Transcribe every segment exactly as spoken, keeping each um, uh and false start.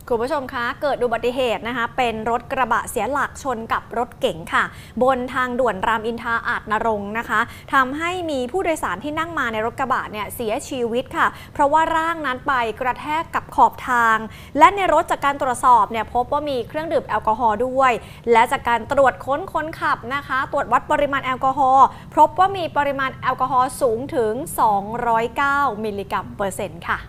คุณผู้ชมคะเกิดอุบัติเหตุนะคะเป็นรถกระบะเสียหลักชนกับรถเก๋งค่ะบนทางด่วนรามอินทราอาจนรงค์นะคะทำให้มีผู้โดยสารที่นั่งมาในรถกระบะเนี่ยเสียชีวิตค่ะเพราะว่าร่างนั้นไปกระแทกกับขอบทางและในรถจากการตรวจสอบเนี่ยพบว่ามีเครื่องดื่มแอลกอฮอล์ด้วยและจากการตรวจค้นคนขับนะคะตรวจวัดปริมาณแอลกอฮอล์พบว่ามีปริมาณแอลกอฮอล์สูงถึงสองร้อยเก้ามิลลิกรัมเปอร์เซ็นต์ค่ะ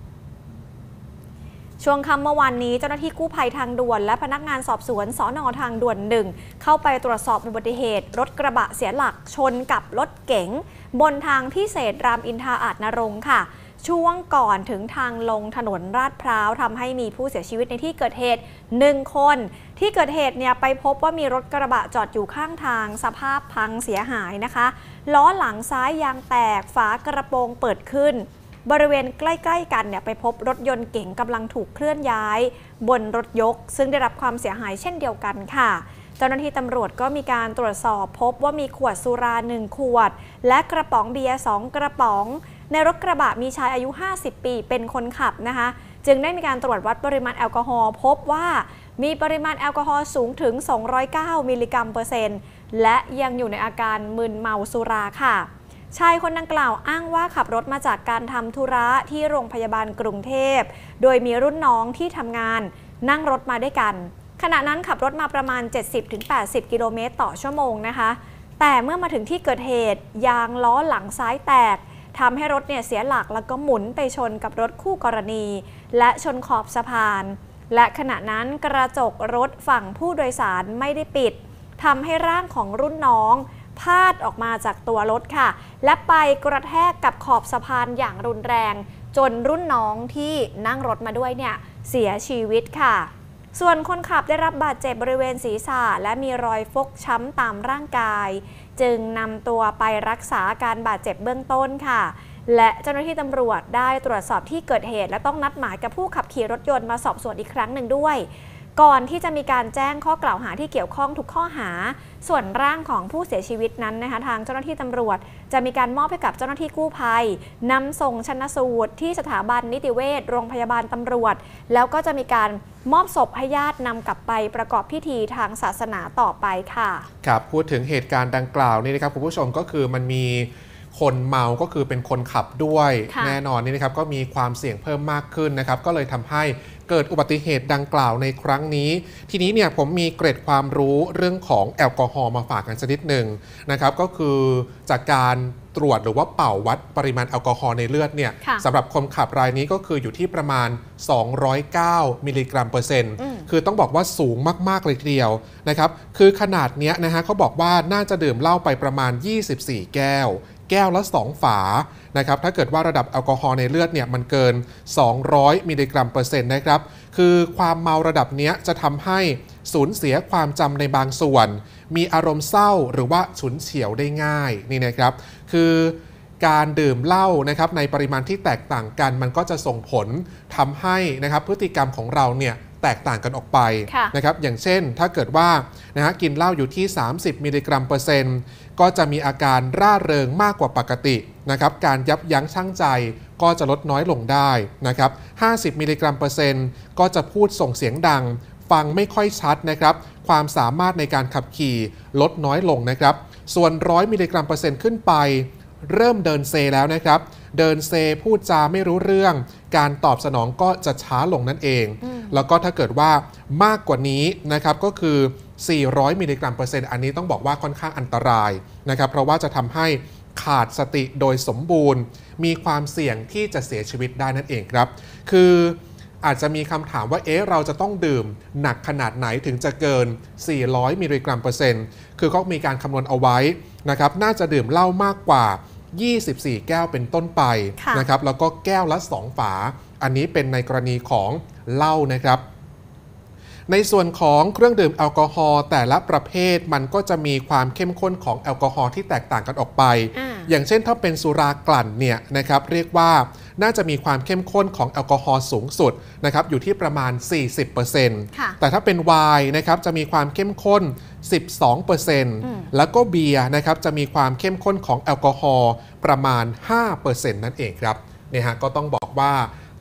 ช่วงค่ำเมื่อวานนี้เจ้าหน้าที่กู้ภัยทางด่วนและพนักงานสอบสวนสน.ทางด่วนหนึ่งเข้าไปตรวจสอบอุบัติเหตุรถกระบะเสียหลักชนกับรถเก๋งบนทางพิเศษรามอินทราอาจนรงค์ค่ะช่วงก่อนถึงทางลงถนนลาดพร้าวทำให้มีผู้เสียชีวิตในที่เกิดเหตุหนึ่งคนที่เกิดเหตุเนี่ยไปพบว่ามีรถกระบะจอดอยู่ข้างทางสภาพพังเสียหายนะคะล้อหลังซ้ายยางแตกฝากระโปรงเปิดขึ้นบริเวณใกล้ๆกันเนี่ยไปพบรถยนต์เก๋งกำลังถูกเคลื่อนย้ายบนรถยกซึ่งได้รับความเสียหายเช่นเดียวกันค่ะเจ้าหน้าที่ตำรวจก็มีการตรวจสอบพบว่ามีขวดสุราหนึ่งขวดและกระป๋องเบียร์สองกระป๋องในรถกระบะมีชายอายุห้าสิบปีเป็นคนขับนะคะจึงได้มีการตรวจวัดปริมาณแอลกอฮอล์พบว่ามีปริมาณแอลกอฮอล์สูงถึงสองร้อยเก้ามิลลิกรัมเปอร์เซ็นต์และยังอยู่ในอาการมึนเมาสุราค่ะชายคนดังกล่าวอ้างว่าขับรถมาจากการทำธุระที่โรงพยาบาลกรุงเทพโดยมีรุ่นน้องที่ทำงานนั่งรถมาด้วยกันขณะนั้นขับรถมาประมาณ เจ็ดสิบถึงแปดสิบ กิโลเมตรต่อชั่วโมงนะคะแต่เมื่อมาถึงที่เกิดเหตุยางล้อหลังซ้ายแตกทำให้รถเนี่ยเสียหลักแล้วก็หมุนไปชนกับรถคู่กรณีและชนขอบสะพานและขณะนั้นกระจกรถฝั่งผู้โดยสารไม่ได้ปิดทำให้ร่างของรุ่นน้องพาดออกมาจากตัวรถค่ะและไปกระแทกกับขอบสะพานอย่างรุนแรงจนรุ่นน้องที่นั่งรถมาด้วยเนี่ยเสียชีวิตค่ะส่วนคนขับได้รับบาดเจ็บบริเวณศีรษะและมีรอยฟกช้ำตามร่างกายจึงนำตัวไปรักษาอาการบาดเจ็บเบื้องต้นค่ะและเจ้าหน้าที่ตำรวจได้ตรวจสอบที่เกิดเหตุและต้องนัดหมายกับผู้ขับขี่รถยนต์มาสอบสวนอีกครั้งหนึ่งด้วยก่อนที่จะมีการแจ้งข้อกล่าวหาที่เกี่ยวข้องทุกข้อหาส่วนร่างของผู้เสียชีวิตนั้นนะคะทางเจ้าหน้าที่ตำรวจจะมีการมอบให้กับเจ้าหน้าที่กู้ภัยนำส่งชันสูตรที่สถาบันนิติเวชโรงพยาบาลตำรวจแล้วก็จะมีการมอบศพให้ญาตินำกลับไปประกอบพิธีทางศาสนาต่อไปค่ะครับพูดถึงเหตุการณ์ดังกล่าวนี่นะครับคุณผู้ชมก็คือมันมีคนเมาก็คือเป็นคนขับด้วยแน่นอนนี่นะครับก็มีความเสี่ยงเพิ่มมากขึ้นนะครับก็เลยทำให้เกิดอุบัติเหตุดังกล่าวในครั้งนี้ทีนี้เนี่ยผมมีเกร็ดความรู้เรื่องของแอลกอฮอล์มาฝากกันสักนิดหนึ่งนะครับก็คือจากการตรวจหรือว่าเป่าวัดปริมาณแอลกอฮอล์ในเลือดเนี่ยสำหรับคนขับรายนี้ก็คืออยู่ที่ประมาณสองร้อยเก้ามิลลิกรัมเปอร์เซ็นต์คือต้องบอกว่าสูงมากๆเลยทีเดียวนะครับคือขนาดเนี้ยนะฮะเขาบอกว่าน่าจะดื่มเหล้าไปประมาณยี่สิบสี่แก้วแก้วละสองฝานะครับถ้าเกิดว่าระดับแอลกอฮอล์ในเลือดเนี่ยมันเกินสองร้อยมิลลิกรัมเปอร์เซ็นต์นะครับคือความเมาระดับนี้จะทำให้สูญเสียความจำในบางส่วนมีอารมณ์เศร้าหรือว่าฉุนเฉียวได้ง่ายนี่นะครับคือการดื่มเหล้านะครับในปริมาณที่แตกต่างกันมันก็จะส่งผลทำให้นะครับพฤติกรรมของเราเนี่ยแตกต่างกันออกไปนะครับอย่างเช่นถ้าเกิดว่านะฮะกินเหล้าอยู่ที่สามสิบมิลลิกรัมเปอร์เซ็นต์ก็จะมีอาการร่าเริงมากกว่าปกตินะครับการยับยั้งชั่งใจก็จะลดน้อยลงได้นะครับห้าสิบมิลลิกรัมเปอร์เซ็นต์ก็จะพูดส่งเสียงดังฟังไม่ค่อยชัดนะครับความสามารถในการขับขี่ลดน้อยลงนะครับส่วนหนึ่งร้อยมิลลิกรัมเปอร์เซ็นต์ขึ้นไปเริ่มเดินเซแล้วนะครับเดินเซพูดจาไม่รู้เรื่องการตอบสนองก็จะช้าลงนั่นเองแล้วก็ถ้าเกิดว่ามากกว่านี้นะครับก็คือสี่ร้อยมิลลิกรัมเปอร์เซ็นต์อันนี้ต้องบอกว่าค่อนข้างอันตรายนะครับเพราะว่าจะทำให้ขาดสติโดยสมบูรณ์มีความเสี่ยงที่จะเสียชีวิตได้นั่นเองครับคืออาจจะมีคำถามว่าเอ๊ะเราจะต้องดื่มหนักขนาดไหนถึงจะเกินสี่ร้อยมิลลิกรัมเปอร์เซ็นต์คือเขามีการคำนวณเอาไว้นะครับน่าจะดื่มเหล้ามากกว่ายี่สิบสี่แก้วเป็นต้นไปนะครับแล้วก็แก้วละสองฝาอันนี้เป็นในกรณีของเหล้านะครับในส่วนของเครื่องดื่มแอลกอฮอล์แต่ละประเภทมันก็จะมีความเข้มข้นของแอลกอฮอล์ที่แตกต่างกันออกไป อ, อย่างเช่นถ้าเป็นสุรากลั่นเนี่ยนะครับเรียกว่าน่าจะมีความเข้มข้นของแอลกอฮอล์สูงสุดนะครับอยู่ที่ประมาณ สี่สิบเปอร์เซ็นต์ แต่ถ้าเป็นไวน์นะครับจะมีความเข้มข้น สิบสองเปอร์เซ็นต์ แล้วก็เบียร์นะครับจะมีความเข้มข้นของแอลกอฮอล์ประมาณ ห้าเปอร์เซ็นต์ นั่นเองครับเนี่ยฮะก็ต้องบอกว่า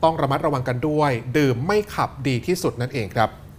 ต้องระมัดระวังกันด้วยดื่มไม่ขับดีที่สุดนั่นเองครับ